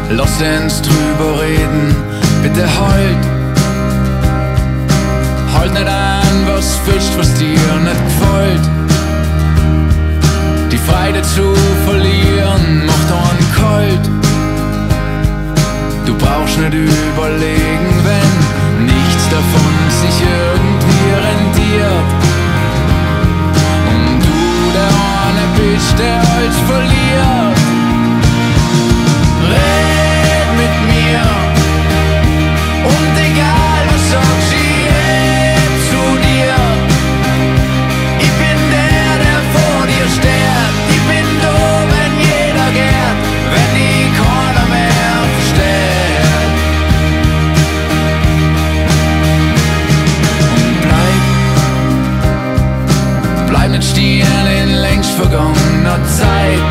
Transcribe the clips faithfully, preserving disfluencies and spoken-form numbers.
Lass uns drüber reden, bitte heult. Halt nicht an, was fischt, was dir nicht gefällt. Die Freude zu verlieren macht einen kalt. Du brauchst nicht überlegen, wenn nichts davon sich irgendwie rentiert. Und du der eine bist, der alles verliert. Red mit mir und egal was sagst, ich red zu dir. Ich bin der, der vor dir steht. Ich bin da, wenn jeder geht, wenn die keiner mehr versteht. Und bleib, bleib nicht stehen in längst vergangener Zeit.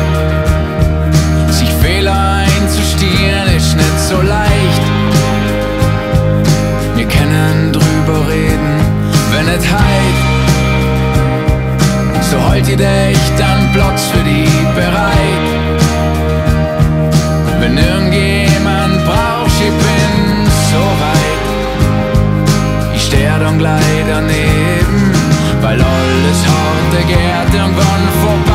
Sich Fehler einzustehen ist nicht so leicht. Wir können drüber reden, wenn nicht heut. So halt ich echt einen Platz für die bereit. Wenn irgendjemand braucht, ich bin so weit. Ich steh dann gleich daneben, weil alles harte geht irgendwann vorbei.